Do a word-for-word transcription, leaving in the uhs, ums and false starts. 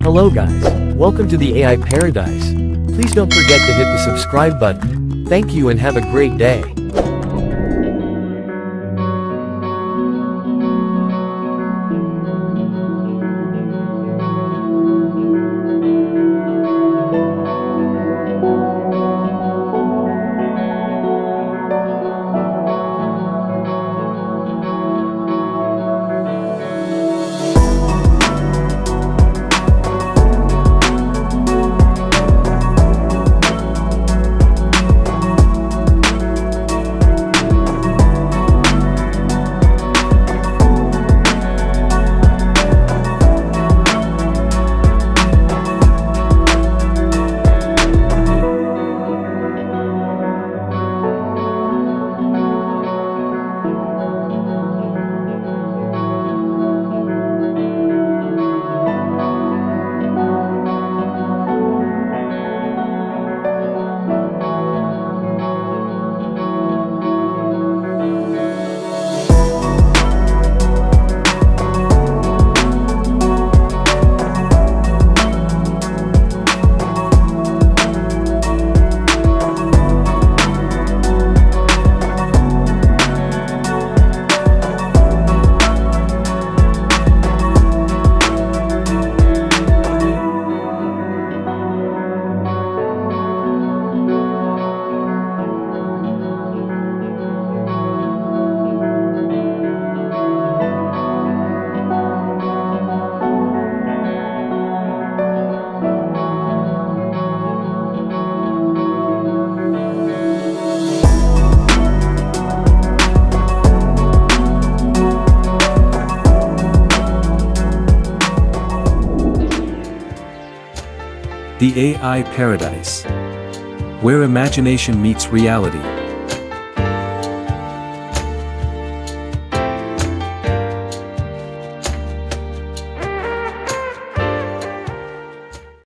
Hello guys, welcome to the A I Paradise. Please don't forget to hit the subscribe button. Thank you and have a great day. The A I Paradise, where imagination meets reality.